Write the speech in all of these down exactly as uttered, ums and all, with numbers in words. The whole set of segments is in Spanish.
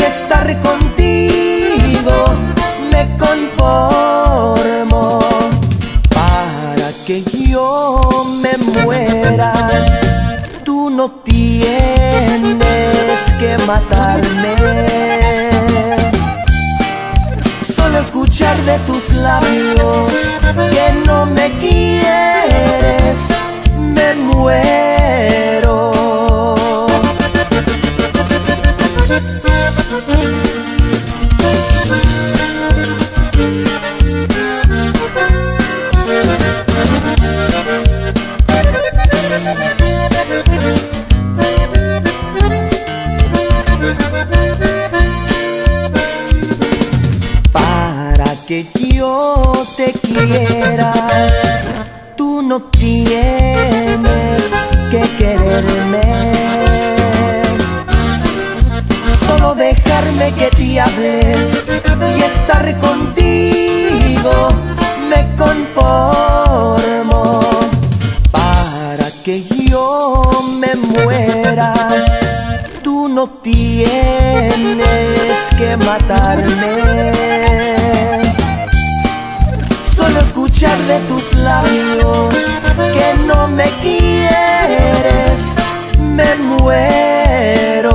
estar contigo me conformo. Para que yo me muera, tú no tienes que matarme. Solo escuchar de tus labios que no me quieres, me muero. Para que yo te quiera, tú no tienes que quererme. Solo dejarme que te hable y estar contigo me conformo. Para que yo me muera, tú no tienes que matarme. Solo escuchar de tus labios que no me quieres, me muero.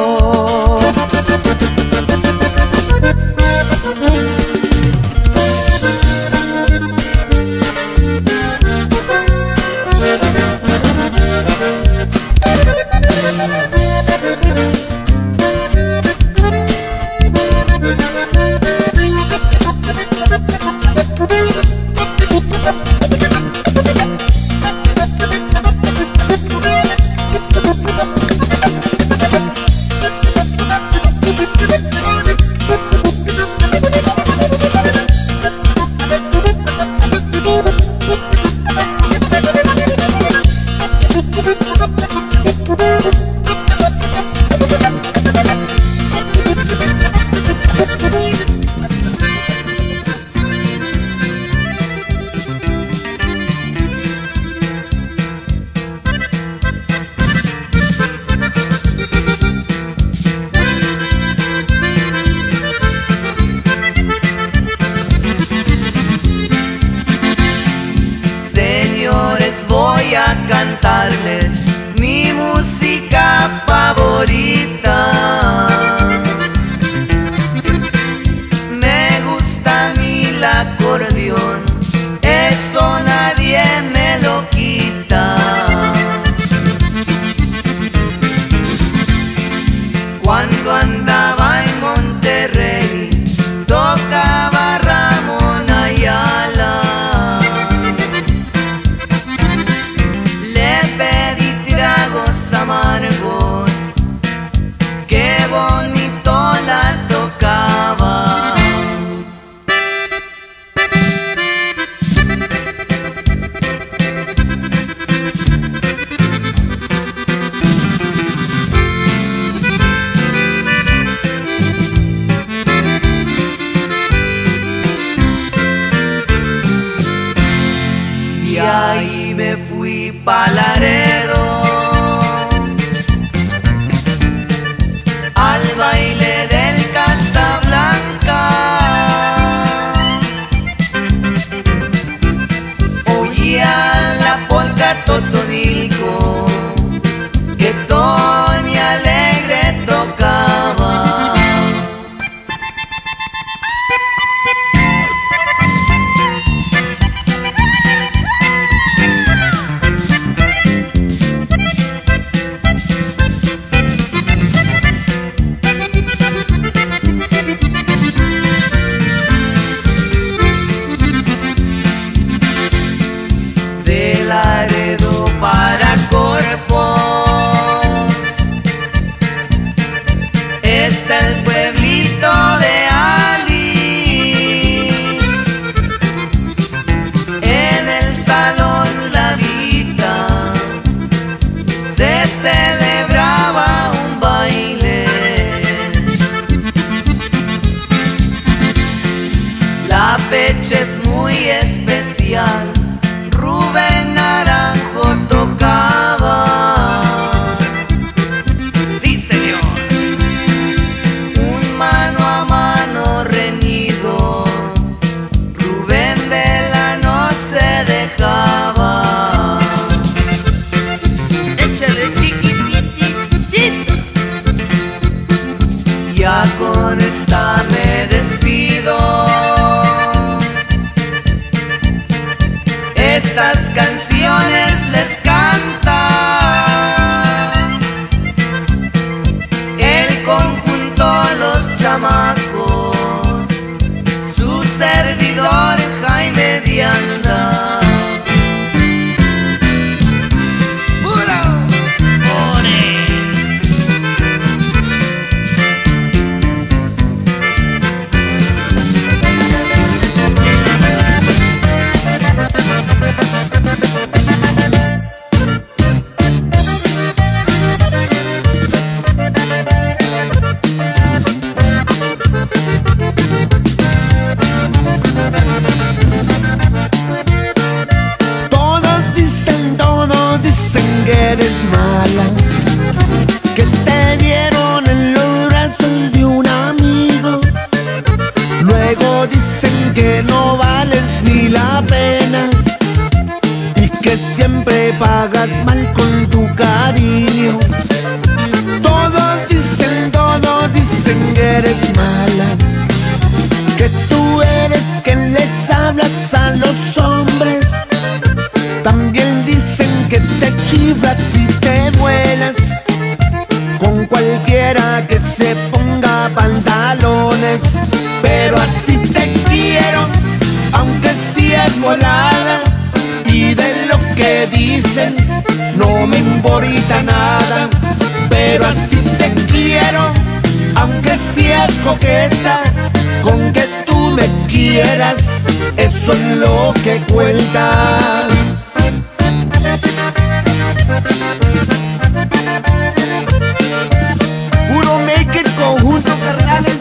Voy a cantarles mi música favorita. Me gusta a mí el acordeón, eso nadie me lo quita. Cuando andaba en Monterrey, tocaba Ramón Ayala. Amargos, qué bonito la tocaba. Y ahí me fui pa' Laredo al baile del Casablanca. Oía la polca Totonilco que Tony Alegre tocaba. que eres mala, que te vieron en los brazos de un amigo. Luego dicen que no vales ni la pena y que siempre pagas mal con tu cariño. Todos dicen, todos dicen que eres mala, que tú eres quien les hablas a los hombres. También dicen que te chiflas y te vuelas con cualquiera que se ponga pantalones. Pero así te quiero, aunque sea volada, y de lo que dicen no me importa nada. Pero así te quiero, aunque seas coqueta, con que tú me quieras, eso es lo que cuenta. Puro make it conjunto, carnales.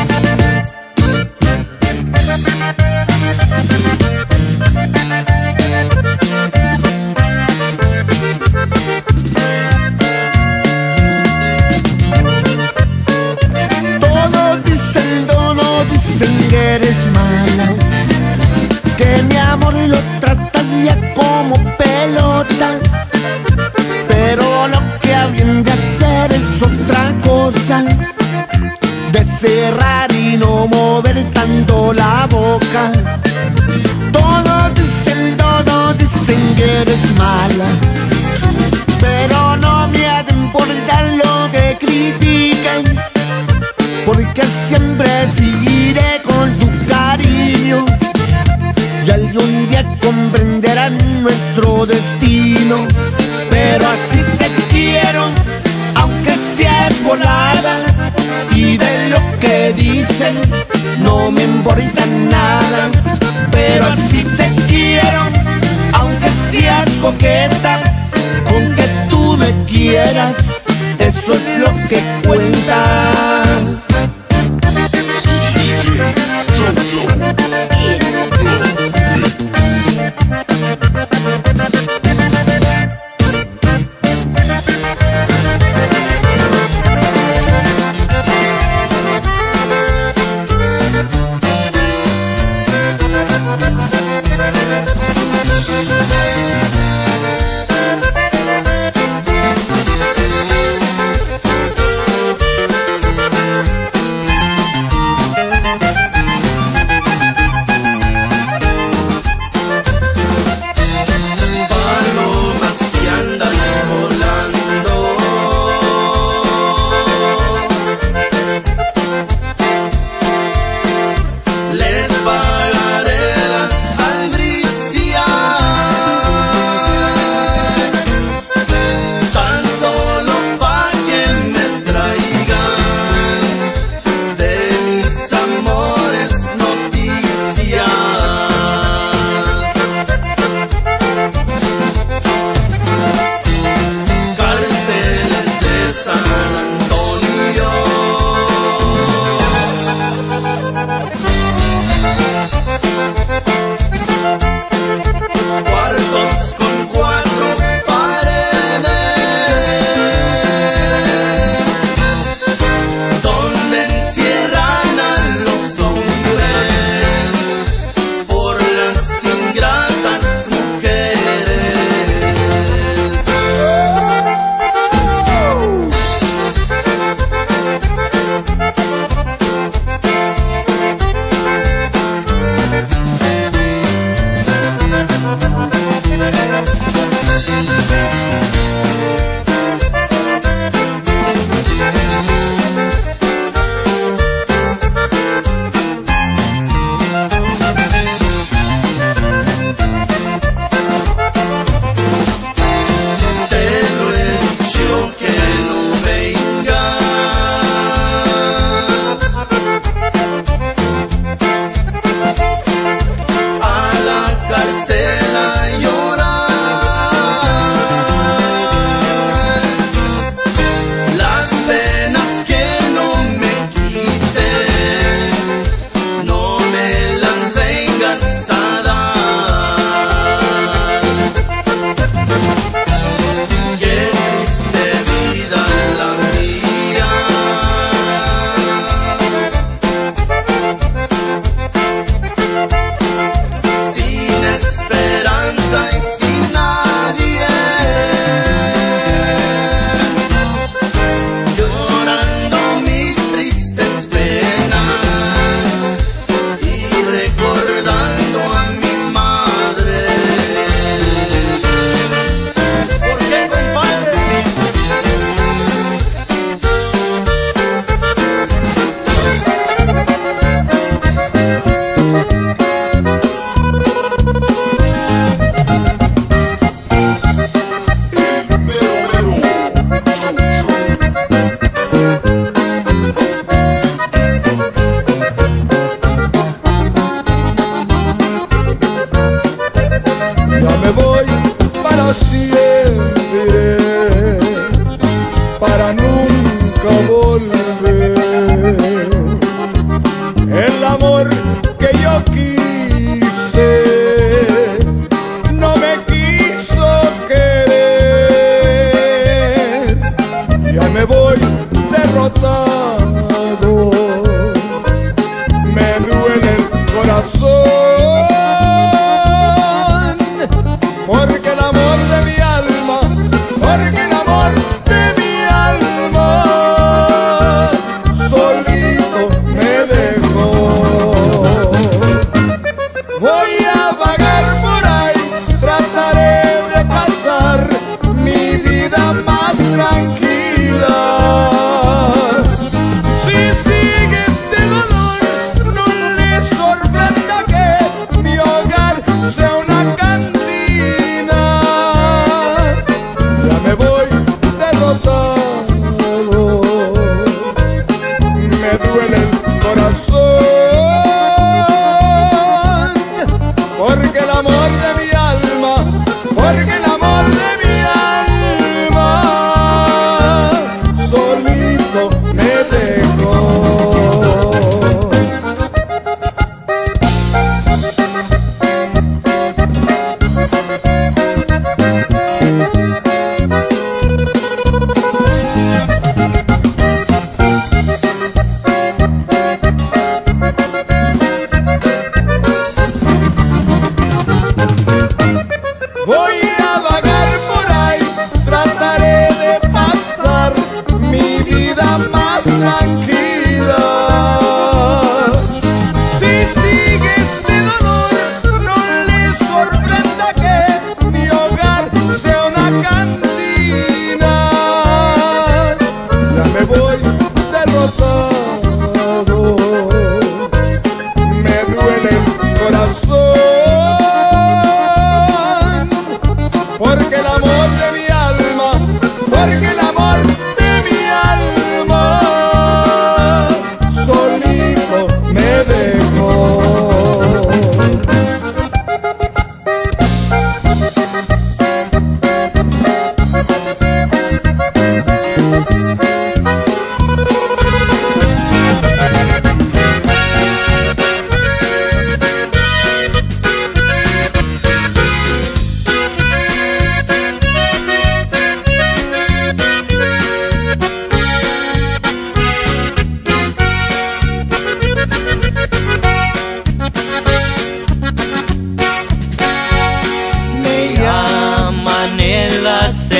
Todos dicen, todos dicen que eres mala, que mi amor lo tratas ya como pelota. Pero lo que habían de hacer es otra cosa, de cerrar y no mover tanto la boca. Todos dicen, todos dicen que eres mala, pero no me ha de importar lo que critican, porque siempre seguiré con tu cariño y algún día comprenderán nuestro destino. Pero así te quiero, aunque seas volada, y de lo que dicen no me importa nada. Pero así te quiero, aunque seas coqueta, con que tú me quieras, eso es lo que cuenta.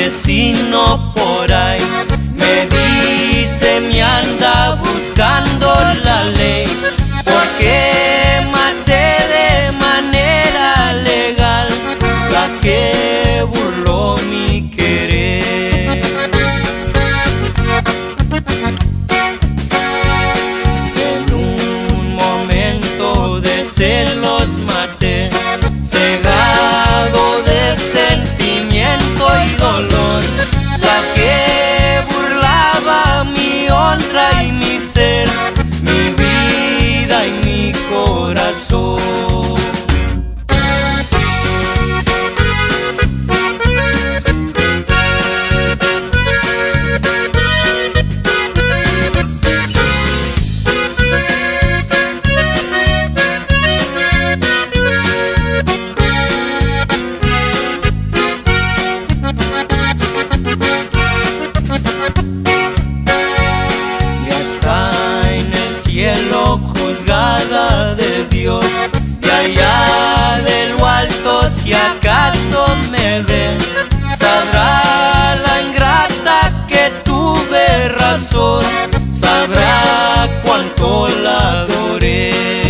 vecino por ahí me dice me anda buscando la ley, porque maté de manera legal la que burló mi querer. En un momento de celos maté, cegado de sentimiento y dolor, la que burlaba mi honra y mi ser, mi vida y mi corazón. Juzgada de Dios, y allá de lo alto si acaso me ve, sabrá la ingrata que tuve razón, sabrá cuánto la adoré.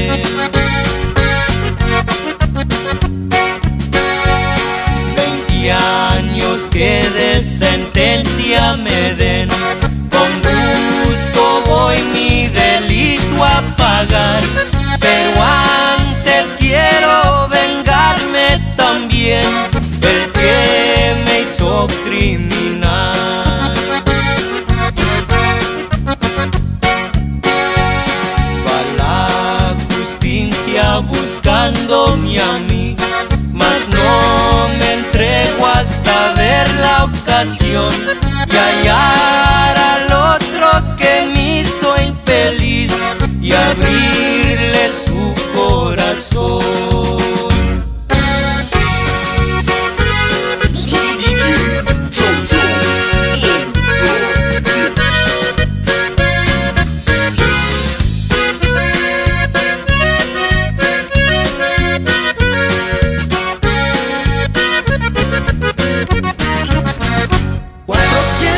Veinte años que de sentencia me den, con gusto voy mi delito a pagar, pero antes quiero vengarme también del que me hizo criminal. Va la justicia buscándome a mí, mas no me entrego hasta ver la ocasión y hallar al otro que me hizo infeliz y abrirle su corazón. cuatrocientos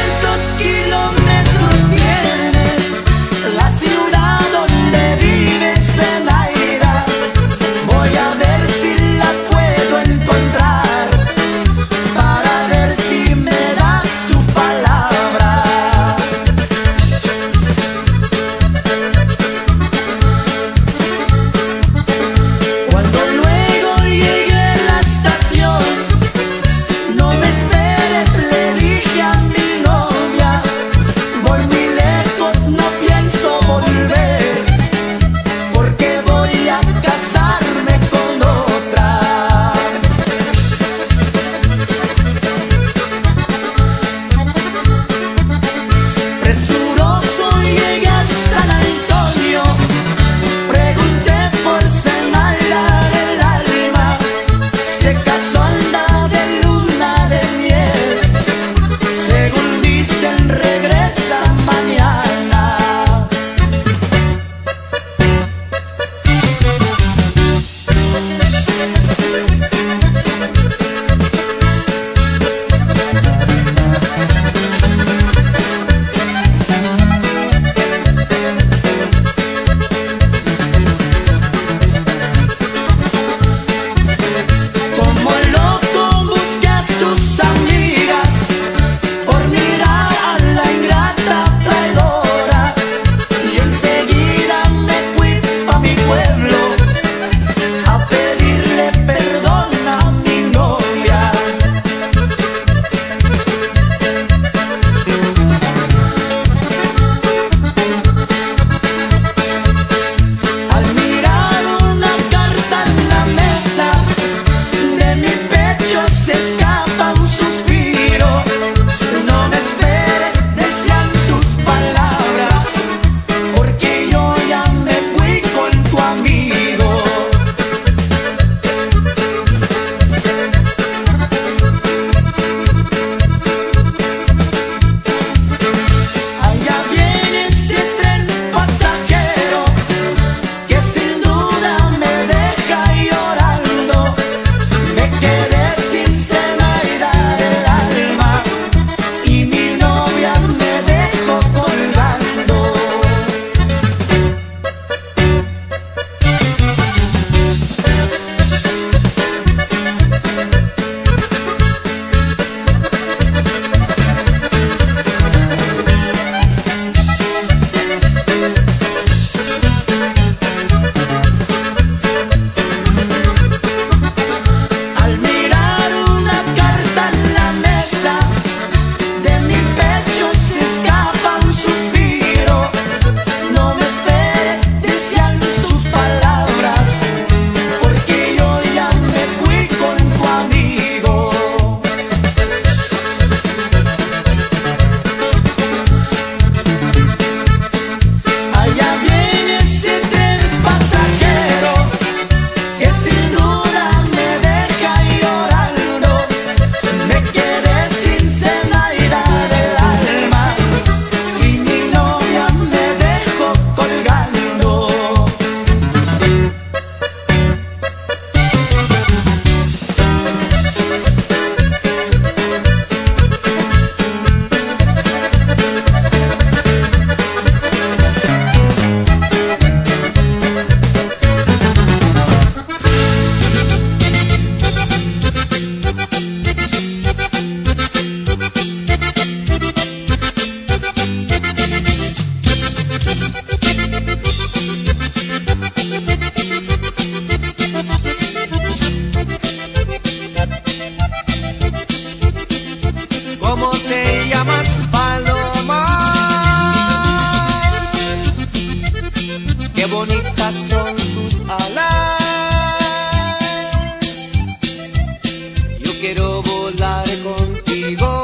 ¿Cómo te llamas, paloma? Qué bonitas son tus alas. Yo quiero volar contigo.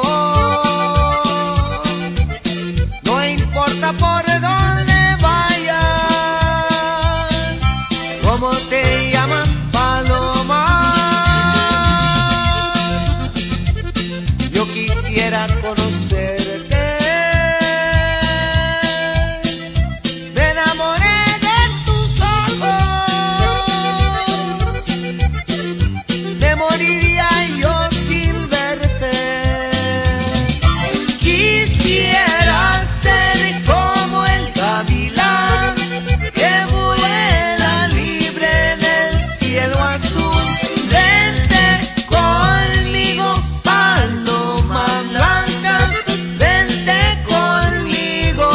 No importa por dónde vayas. ¿Cómo te llamas, paloma? Yo quisiera conocerte. Me enamoré de tus ojos. Me moriría yo sin verte. Quisiera ser como el gavilán que vuela libre en el cielo azul. Vente conmigo, paloma blanca, vente conmigo.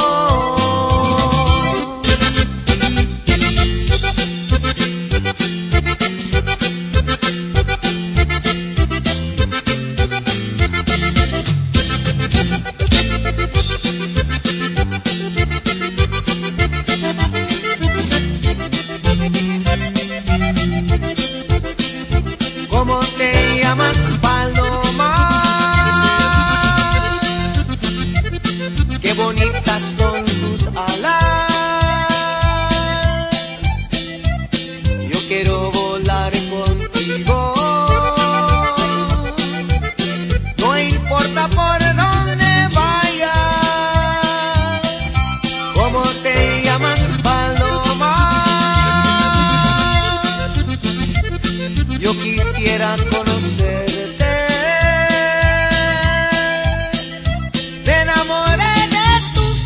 ¿Cómo te llamas, paloma? Qué bonitas son tus alas. Yo quiero volar contigo. No importa por dónde vayas. ¿Cómo te llamas, paloma? Yo quisiera conocerte. Me enamoré de tus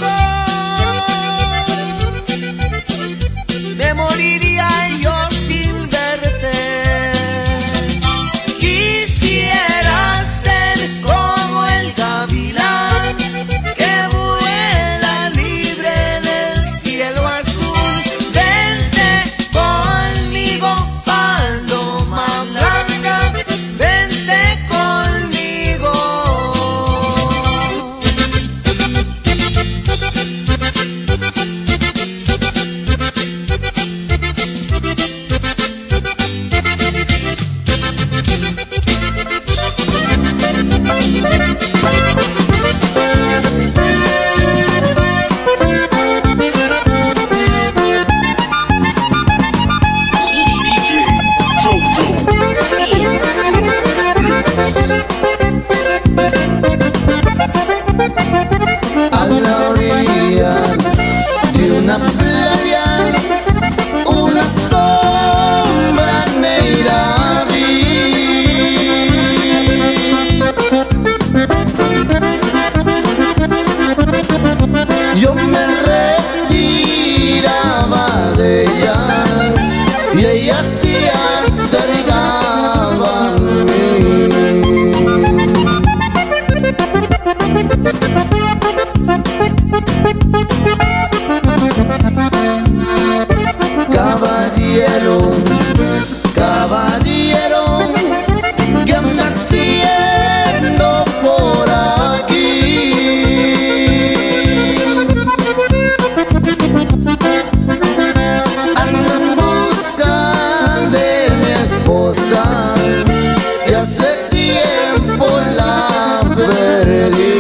ojos. Me moriría yo sin verte. Quisiera ser como el gavilán que vuela libre en el cielo azul. Vente conmigo, paloma blanca, vente conmigo. A la orilla de una playa, una sombra negra vi. Yo me retiraba de ella y ella se acercaba a mí. Caballero, caballero, ¿qué anda haciendo por aquí? Ando en busca de mi esposa y hace tiempo la perdí.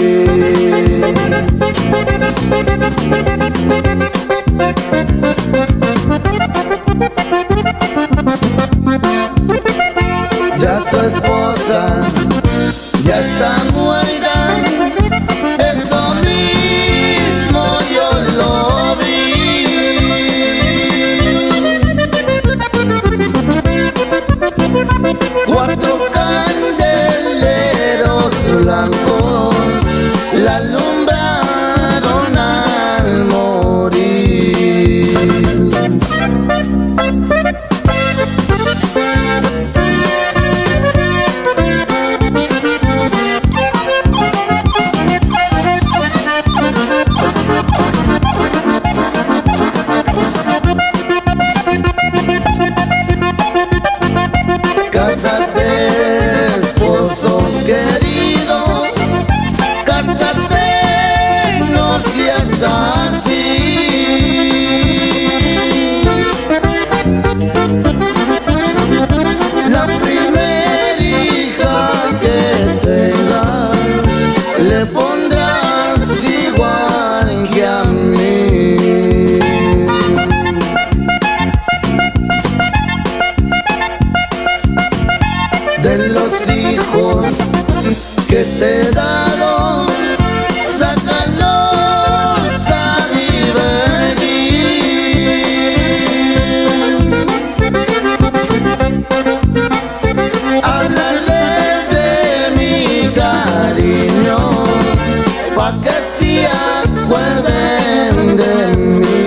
Ya su esposa ya está muerta, eso mismo yo lo vi. Cuatro candeleros blancos la alumbraron al morir. Cásate, esposo querido, así. La primera hija que tengas le pondrás igual que a mí. De los hijos que te he dado, sácalos a divertir. Háblales de mi cariño, pa' que se acuerden de mí.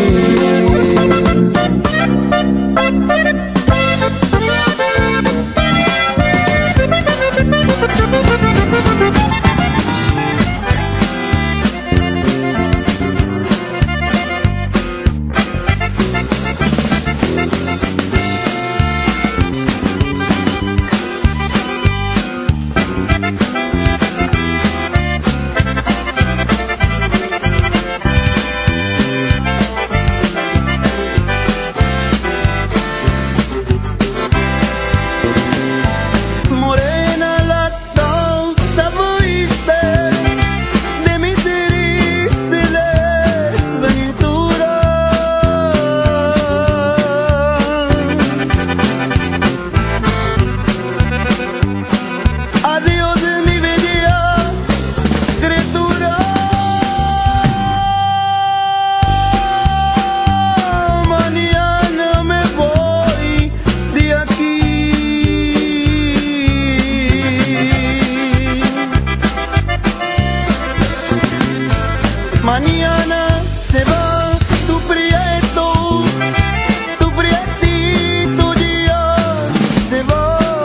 Mañana se va tu prieto, tu prietito ya se va.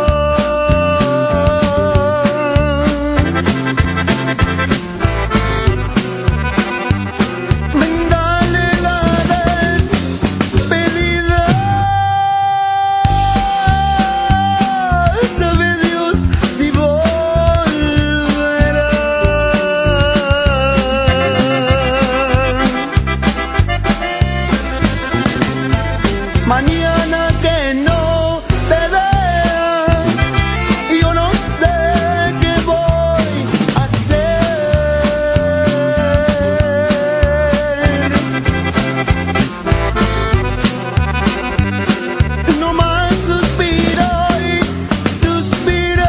Ven, dale la despedida, sabe Dios si volverá. Mañana que no te vea, yo no sé qué voy a hacer. No más suspiro y suspiro,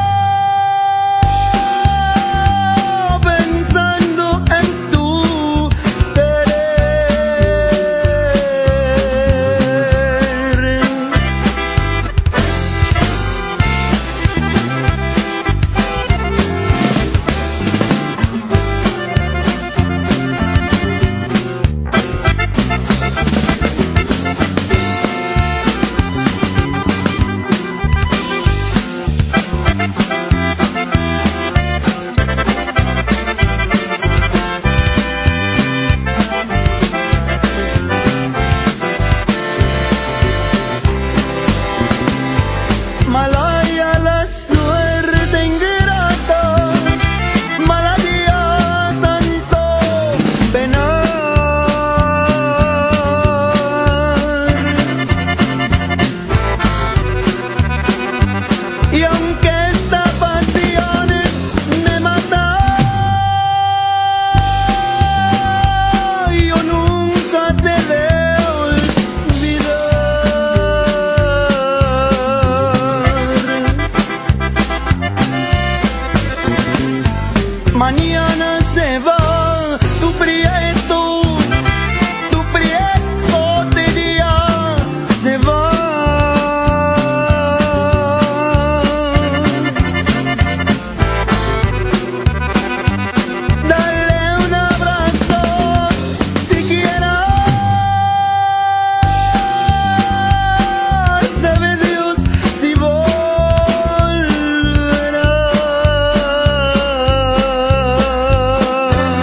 pensando en tu querer. Malaya la suerte ingrata, maladía tanto penar. Y aunque esta pasión me mata, yo nunca te de olvidar. Mañana se va tu prieto, tu prieto te día se va. Dale un abrazo siquiera, sabe Dios si volverá.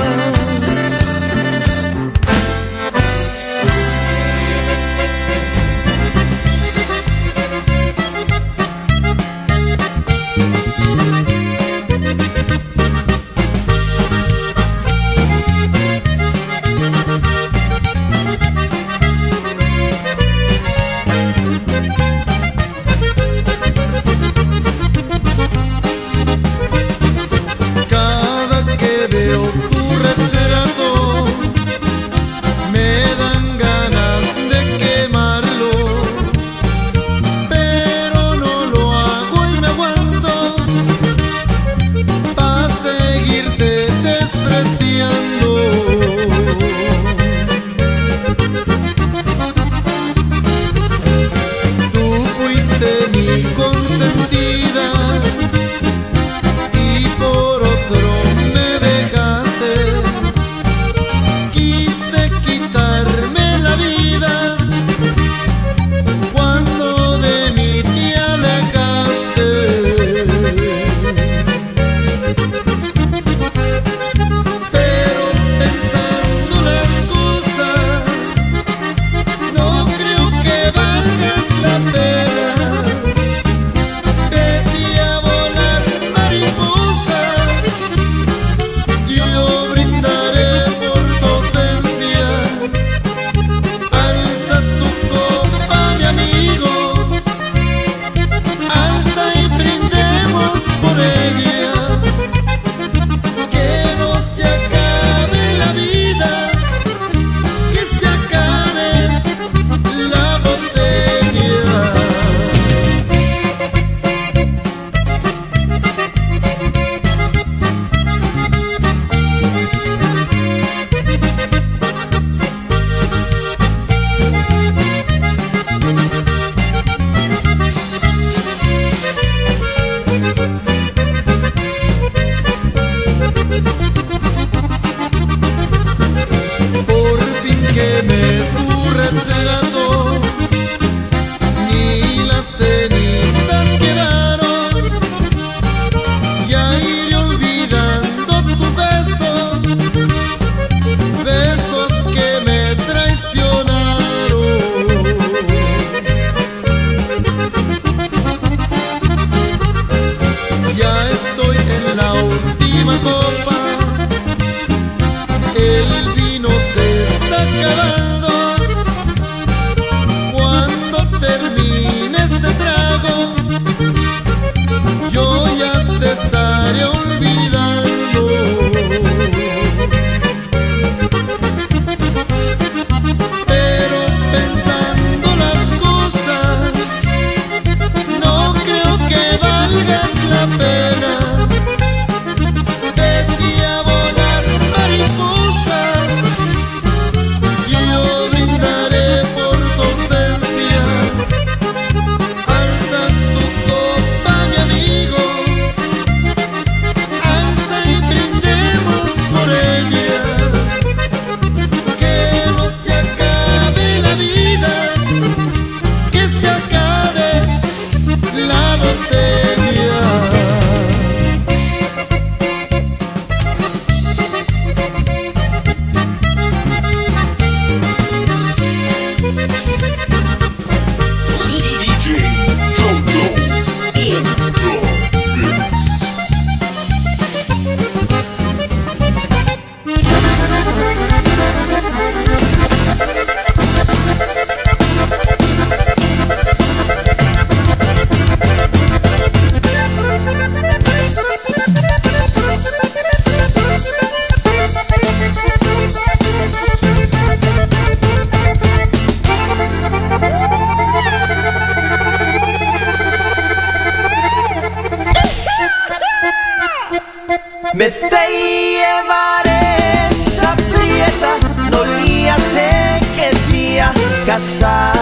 llevaré esa prieta, dolía, se que decía casar.